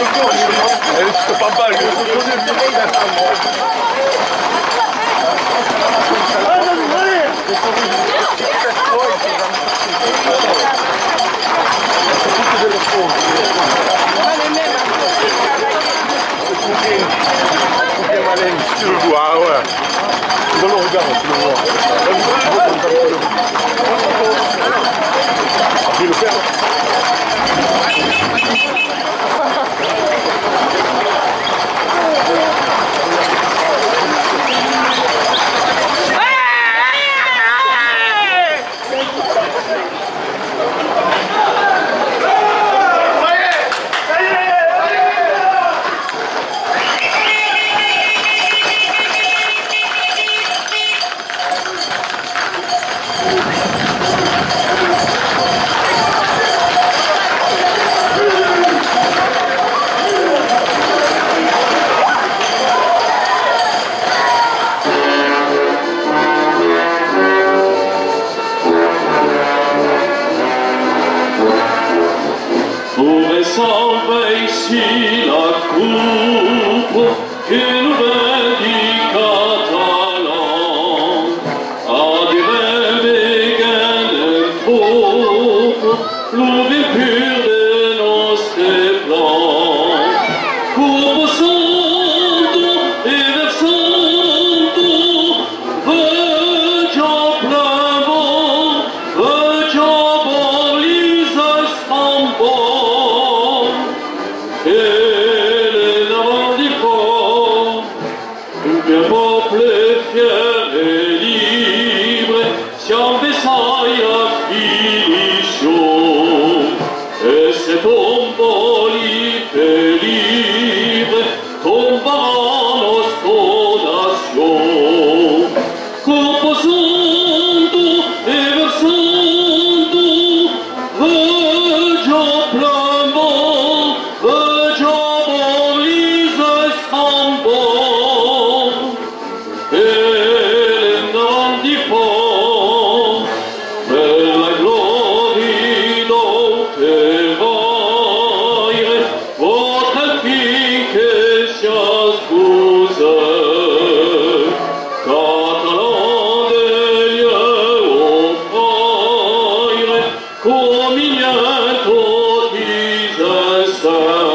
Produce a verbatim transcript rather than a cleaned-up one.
Je parle pas, je tu le vois, ouais. Dans le regard, tu le vois. Tu le faire. Salve ici la coupe que nous vendit catalan a des rêves et troupe l'ouverture de nostre plan coupe santo et versando veggia plavo veggia bolisa spambo e le davanti di fond, un peuple fier et libre, siamo Versailles la finition. Et cet tombeau libre et libre tombera nostra nation. Composando et versando, veggia plamo, Come in